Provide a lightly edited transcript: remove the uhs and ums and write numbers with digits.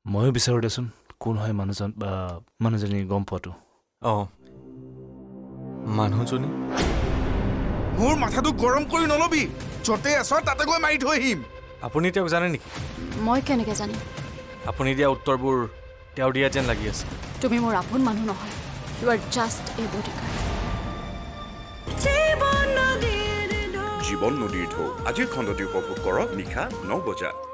ময়ো বিচাৰো দেচোন কোন হয় মানুহজন বা মানুহজনী গম পোৱাটো মানুহজনী মোৰ মাথাটো গৰম কৰি নলবি যতে আছ তাতে গৈ মাৰি থৈ আহিম আপুনি তেওঁক জানে নেকি মই কেনেকৈ জানিম আপুনি দিয়া উত্তৰবোৰ তেওঁৰ দিয়া যেন লাগি আছে তুমি মোৰ আপোন মানুহ নহয় you are just a bodyguard জীৱন নদীৰ ঢৌ আজিৰ খণ্ডটি উপভোগ কৰক নিশা 9 বজাত